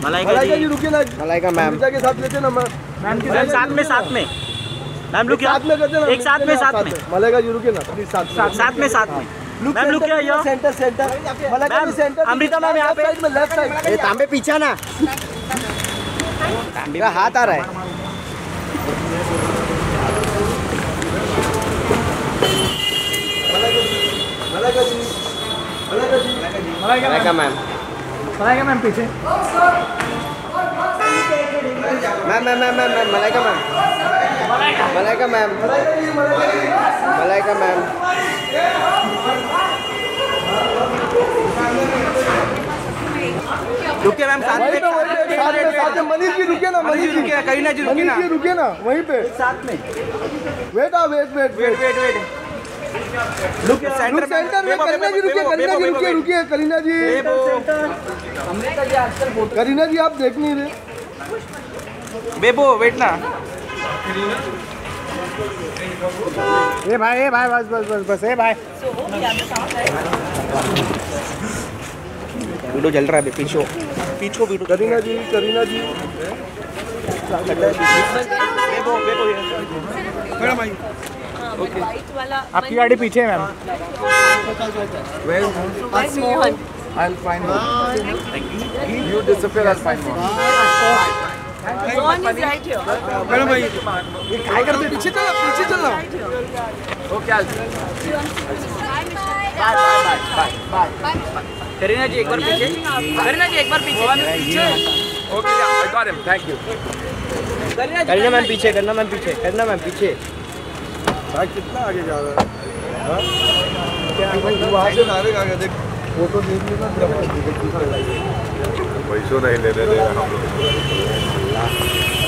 मलाइका जी रुकिए ना, मलाइका मैम के साथ लेते ना मैम, साथ में मैम लुक साथ में करते ना, एक साथ में मलाइका जी रुकिए ना, प्लीज साथ में मैम लुक क्या centre Malaika ji centre, Amrita ma'am यहाँ पे साइड में, लेफ्ट साइड। ये तांबे पीछे ना, तांबे का हाथ आ रहा है। मलाइका मैम पीछे, मैम मलाइका मैम रुकिए मैम साथ में मनीष जी रुकिए ना, करीना जी रुकिए ना वहीं पे साथ में वेट लुक सेंटर में करीना जी रुकिए करीना जी, करीना जी आप देख नहीं रहे, बेबो वेट ना, ए भाई बस ए भाई, वीडियो चल रहा है, पीछे वीडियो। करीना जी मैडम आई, ओके आपकी गाड़ी पीछे है ma'am. Mohan I'll find one. You disappear, I'll find one. Mohan is right here madam भाई ये क्या करते, पीछे चलना। ओके करीना जी एक बार पीछे, okay I got him, thank you. करना मैम पीछे। भाई कितना आगे जा रहा है, हाँ क्या भाई वहाँ से डायरेक्ट आ गया, देख फोटो देख लेना, पैसों नहीं ले रहे हम लोग।